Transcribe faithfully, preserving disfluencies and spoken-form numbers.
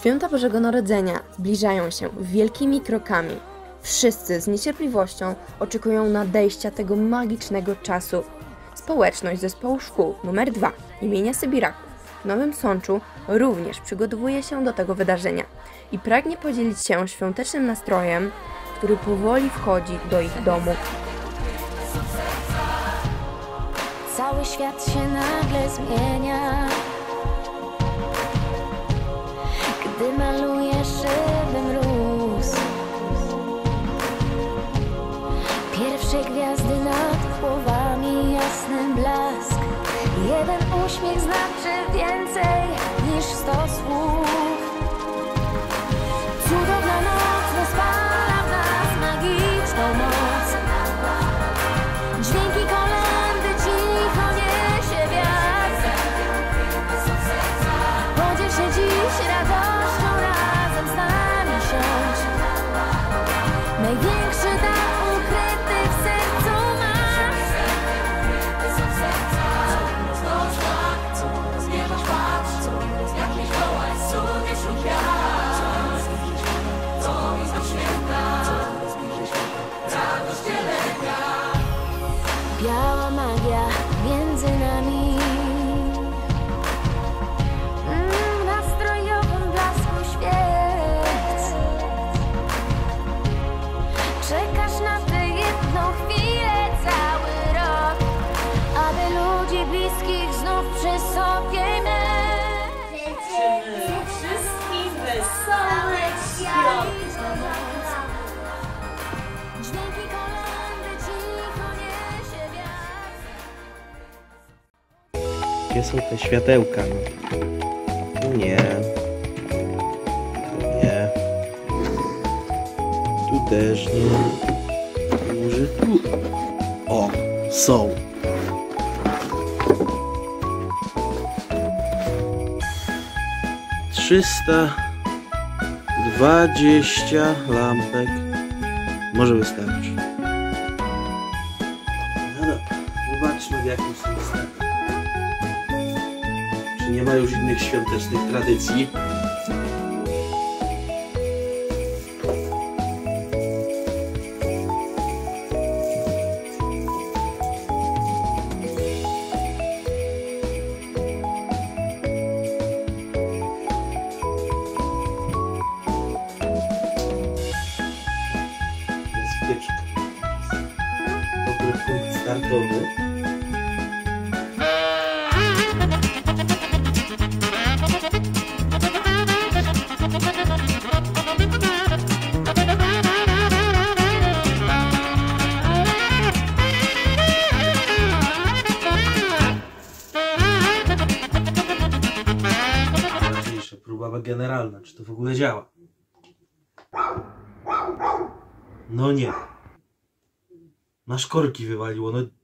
Święta Bożego Narodzenia zbliżają się wielkimi krokami. Wszyscy z niecierpliwością oczekują nadejścia tego magicznego czasu. Społeczność Zespołu Szkół numer dwa imienia Sybiraków w Nowym Sączu również przygotowuje się do tego wydarzenia i pragnie podzielić się świątecznym nastrojem, który powoli wchodzi do ich domu. Cały świat się nagle zmienia, gdy maluje szyby mróz. Pierwsze gwiazdy nad głowami, jasny blask. Jeden uśmiech znaczy więcej niż sto słów. Cudowna noc rozpala w nas magiczną moc. Dźwięki kolędy cicho niesie wiatr. Podziel się dziś radością, razem z nami siądź. Największy dar ukryty w sercu masz. Co zmierzasz, patrz, jak Mikołaj sunie wśród gwiazd. Co mi znów święta, radość cię lęka. Biała magia między nami, w nastrojowym blasku świec. Czekasz na tę jedną chwilę cały rok, aby ludzi bliskich znów przy sobie mieć. Życzymy wszystkim wesołych świąt. Dźwięki kolędy cicho niesie wiatr. Gdzie są te światełka? No. Tu nie. Tu nie. Tu też nie. Może tu. O, są. Trzysta dwadzieścia lampek. Może wystarczy. No dobra, zobaczmy w jakim są stanie. Czy nie ma już innych świątecznych tradycji? Jest pieczka. Dobry punkt startowy. Najważniejsza próba generalna, czy to w ogóle działa? No nie. Nasz korki wywaliło, no